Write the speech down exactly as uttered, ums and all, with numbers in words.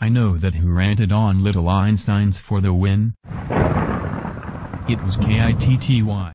I know that who ranted on Little Einsteins for the win? It was K I T T Y.